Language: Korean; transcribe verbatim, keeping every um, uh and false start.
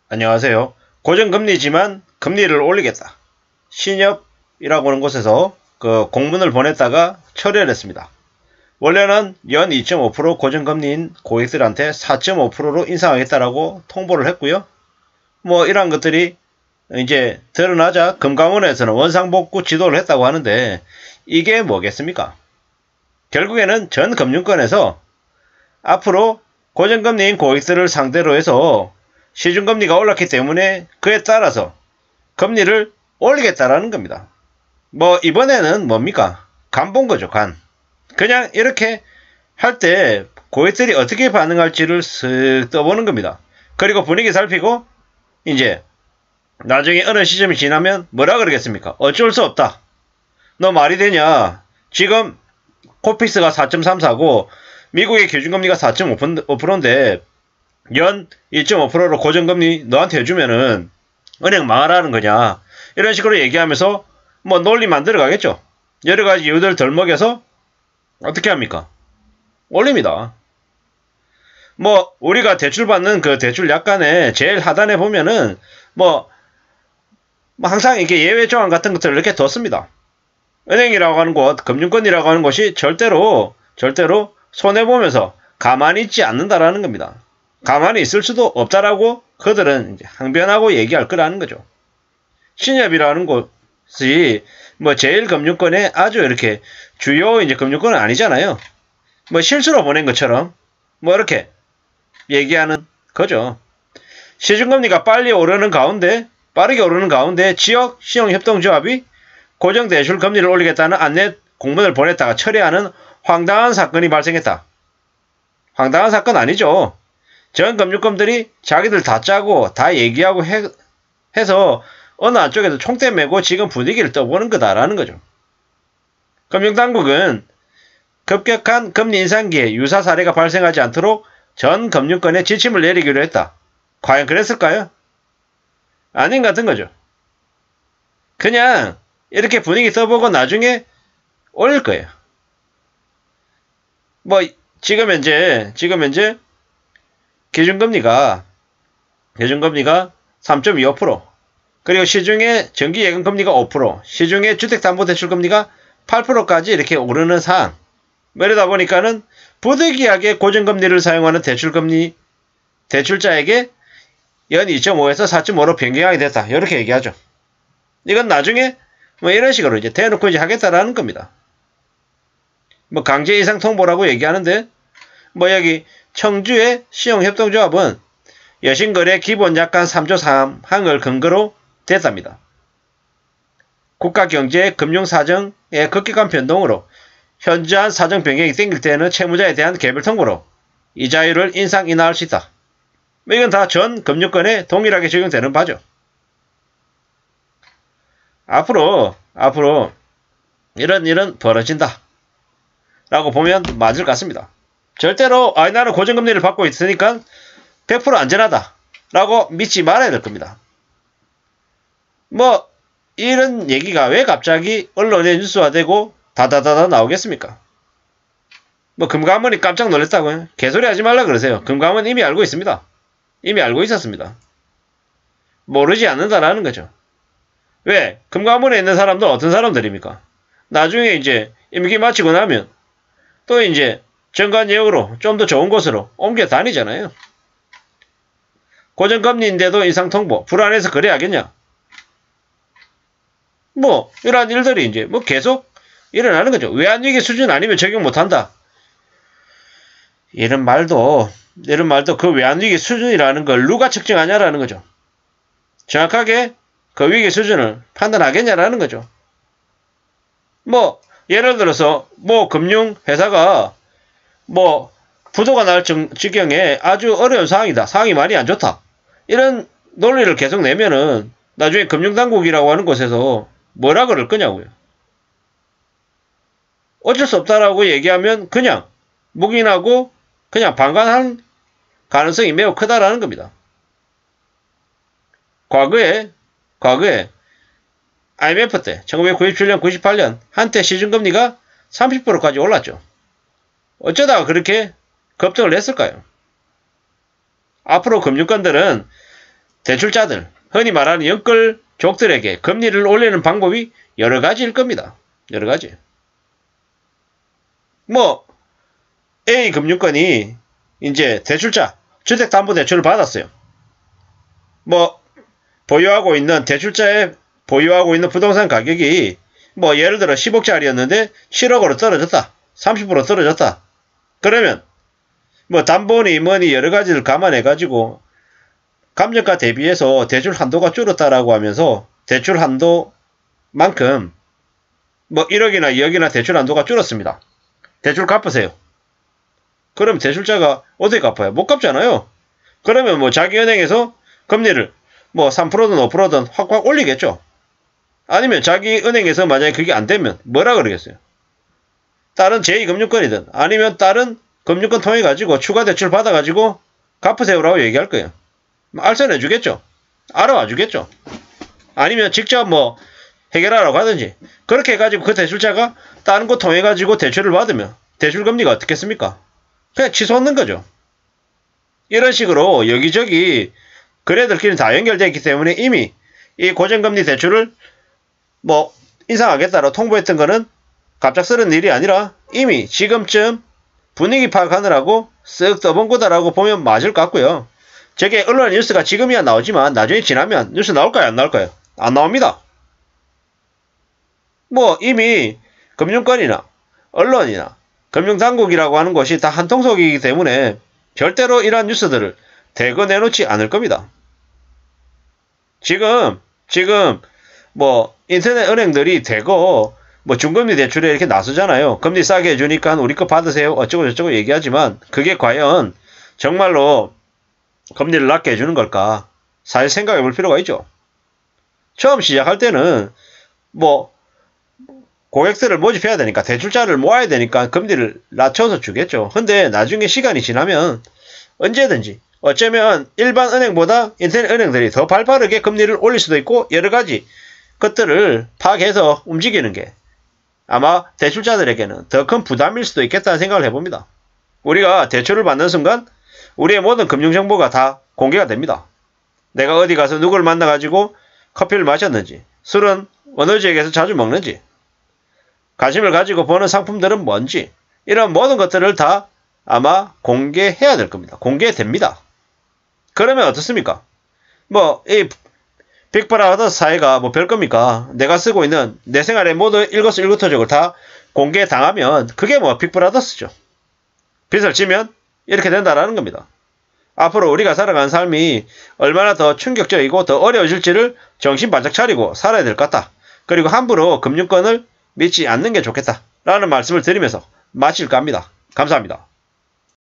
안녕하세요. 고정금리지만 금리를 올리겠다. 신협이라고 하는 곳에서 그 공문을 보냈다가 처리를 했습니다. 원래는 연 이 점 오 퍼센트 고정금리인 고객들한테 사 점 오 퍼센트로 인상하겠다라고 통보를 했고요. 뭐 이러한 것들이 이제 드러나자 금감원에서는 원상복구 지도를 했다고 하는데 이게 뭐겠습니까? 결국에는 전 금융권에서 앞으로 고정금리인 고객들을 상대로 해서 시중금리가 올랐기 때문에 그에 따라서 금리를 올리겠다라는 겁니다. 뭐 이번에는 뭡니까? 간 본 거죠, 간. 그냥 이렇게 할 때 고객들이 어떻게 반응할지를 쓱 떠보는 겁니다. 그리고 분위기 살피고 이제 나중에 어느 시점이 지나면 뭐라 그러겠습니까? 어쩔 수 없다. 너 말이 되냐? 지금 코픽스가 사 점 삼사고 미국의 기준금리가 사 점 오 퍼센트인데 연 일 점 오 퍼센트로 고정금리 너한테 해주면은 은행 망하라는 거냐, 이런 식으로 얘기하면서 뭐 논리 만들어 가겠죠. 여러가지 이유들 덜 먹여서 어떻게 합니까? 올립니다. 뭐 우리가 대출 받는 그 대출 약관의 제일 하단에 보면은 뭐, 뭐 항상 이렇게 예외 조항 같은 것들을 이렇게 뒀습니다. 은행이라고 하는 곳, 금융권이라고 하는 곳이 절대로 절대로 손해보면서 가만히 있지 않는다라는 겁니다. 가만히 있을 수도 없다라고 그들은 이제 항변하고 얘기할 거라는 거죠. 신협이라는 곳이 뭐 제일 금융권에 아주 이렇게 주요 이제 금융권은 아니잖아요. 뭐 실수로 보낸 것처럼 뭐 이렇게 얘기하는 거죠. 시중금리가 빨리 오르는 가운데, 빠르게 오르는 가운데 지역 신용협동조합이 고정대출 금리를 올리겠다는 안내 공문을 보냈다가 처리하는 황당한 사건이 발생했다. 황당한 사건 아니죠. 전 금융권들이 자기들 다 짜고 다 얘기하고 해, 해서 어느 한쪽에서 총대 메고 지금 분위기를 떠보는 거다라는 거죠. 금융당국은 급격한 금리 인상기에 유사 사례가 발생하지 않도록 전 금융권에 지침을 내리기로 했다. 과연 그랬을까요? 아닌 것 같은 거죠. 그냥 이렇게 분위기 떠보고 나중에 올릴 거예요. 뭐 지금 현재 지금 현재 기준금리가 기준금리가 삼 점 이오 퍼센트, 그리고 시중의 정기예금금리가 오 퍼센트, 시중의 주택담보대출금리가 팔 퍼센트까지 이렇게 오르는 상황. 이러다 보니까는 부득이하게 고정금리를 사용하는 대출금리 대출자에게 연 이 점 오에서 사 점 오로 변경하게 됐다. 이렇게 얘기하죠. 이건 나중에 뭐 이런 식으로 이제 대놓고 이제 하겠다라는 겁니다. 뭐 강제 이상 통보라고 얘기하는데, 뭐 여기 청주의 신용협동조합은 여신거래 기본약관 삼 조 삼 항을 근거로 됐답니다. 국가경제 금융사정의 급격한 변동으로 현저한 사정 변경이 생길 때는 채무자에 대한 개별 통보로 이자율을 인상 인하할 수 있다. 이건 다 전 금융권에 동일하게 적용되는 바죠. 앞으로 앞으로 이런 일은 벌어진다 라고 보면 맞을 것 같습니다. 절대로 아 나는 고정금리를 받고 있으니까 백 퍼센트 안전하다 라고 믿지 말아야 될 겁니다. 뭐 이런 얘기가 왜 갑자기 언론에 뉴스화되고 다다다다 나오겠습니까? 뭐 금감원이 깜짝 놀랐다고요? 개소리 하지 말라 그러세요. 금감원 이미 알고 있습니다. 이미 알고 있었습니다. 모르지 않는다라는 거죠. 왜? 금감원에 있는 사람들은 어떤 사람들입니까? 나중에 이제 임기 마치고 나면 또 이제 정관예우로 좀 더 좋은 곳으로 옮겨 다니잖아요. 고정금리인데도 인상통보, 불안해서 그래야겠냐? 뭐 이러한 일들이 이제 뭐 계속 일어나는 거죠. 외환위기 수준 아니면 적용 못한다. 이런 말도 이런 말도 그 외환위기 수준이라는 걸 누가 측정하냐라는 거죠. 정확하게 그 위기 수준을 판단하겠냐라는 거죠. 뭐 예를 들어서 뭐 금융회사가 뭐 부도가 날 지경에 아주 어려운 상황이다. 상황이 많이 안 좋다. 이런 논리를 계속 내면은 나중에 금융당국이라고 하는 곳에서 뭐라 그럴 거냐고요. 어쩔 수 없다라고 얘기하면 그냥 묵인하고 그냥 방관할 가능성이 매우 크다라는 겁니다. 과거에 과거에 아이엠에프 때 천구백구십칠 년 구십팔 년 한때 시중금리가 삼십 퍼센트까지 올랐죠. 어쩌다가 그렇게 급등을 했을까요? 앞으로 금융권들은 대출자들, 흔히 말하는 연끌족들에게 금리를 올리는 방법이 여러 가지일 겁니다. 여러 가지. 뭐 A 금융권이 이제 대출자, 주택담보대출을 받았어요. 뭐 보유하고 있는 대출자의 보유하고 있는 부동산 가격이 뭐 예를 들어 십억짜리였는데 칠억으로 떨어졌다. 삼십 퍼센트 떨어졌다. 그러면 뭐 담보니 뭐니 여러 가지를 감안해 가지고 감정가 대비해서 대출 한도가 줄었다라고 하면서 대출 한도만큼 뭐 일억이나 이억이나 대출 한도가 줄었습니다. 대출 갚으세요. 그럼 대출자가 어떻게 갚아요? 못 갚잖아요. 그러면 뭐 자기 은행에서 금리를 뭐 삼 퍼센트든 오 퍼센트든 확확 올리겠죠. 아니면 자기 은행에서 만약에 그게 안 되면 뭐라 그러겠어요? 다른 제이 금융권이든 아니면 다른 금융권 통해 가지고 추가 대출 받아 가지고 갚으세요라고 얘기할 거예요. 알선해 주겠죠. 알아와 주겠죠. 아니면 직접 뭐 해결하라고 하든지. 그렇게 해가지고 그 대출자가 다른 거 통해 가지고 대출을 받으면 대출 금리가 어떻겠습니까? 그냥 치솟는 거죠. 이런 식으로 여기저기 거래들끼리 다 연결되어 있기 때문에 이미 이 고정금리 대출을 뭐 인상하겠다고 통보했던 거는 갑작스러운 일이 아니라 이미 지금쯤 분위기 파악하느라고 쓱 떠본 거다라고 보면 맞을 것 같고요. 저게 언론 뉴스가 지금이야 나오지만 나중에 지나면 뉴스 나올까요? 안 나올까요? 안 나옵니다. 뭐 이미 금융권이나 언론이나 금융당국이라고 하는 것이 다 한통속이기 때문에 절대로 이러한 뉴스들을 대거 내놓지 않을 겁니다. 지금 지금 뭐 인터넷 은행들이 대거 뭐 중금리 대출에 이렇게 나서잖아요. 금리 싸게 해주니까 우리 거 받으세요. 어쩌고 저쩌고 얘기하지만 그게 과연 정말로 금리를 낮게 해주는 걸까? 사실 생각해 볼 필요가 있죠. 처음 시작할 때는 뭐 고객들을 모집해야 되니까 대출자를 모아야 되니까 금리를 낮춰서 주겠죠. 근데 나중에 시간이 지나면 언제든지 어쩌면 일반 은행보다 인터넷 은행들이 더 발빠르게 금리를 올릴 수도 있고 여러 가지 것들을 파악해서 움직이는 게 아마 대출자들에게는 더 큰 부담일 수도 있겠다는 생각을 해봅니다. 우리가 대출을 받는 순간 우리의 모든 금융정보가 다 공개가 됩니다. 내가 어디 가서 누구를 만나가지고 커피를 마셨는지, 술은 어느 지역에서 자주 먹는지, 관심을 가지고 보는 상품들은 뭔지 이런 모든 것들을 다 아마 공개해야 될 겁니다. 공개됩니다. 그러면 어떻습니까? 뭐 이 빅브라더 사회가 뭐 별겁니까? 내가 쓰고 있는 내 생활의 모든 일거수일투족을 다 공개당하면 그게 뭐 빅브라더스죠. 빚을 지면 이렇게 된다라는 겁니다. 앞으로 우리가 살아가는 삶이 얼마나 더 충격적이고 더 어려워질지를 정신 바짝 차리고 살아야 될 것 같다. 그리고 함부로 금융권을 믿지 않는 게 좋겠다 라는 말씀을 드리면서 마칠까 합니다. 감사합니다.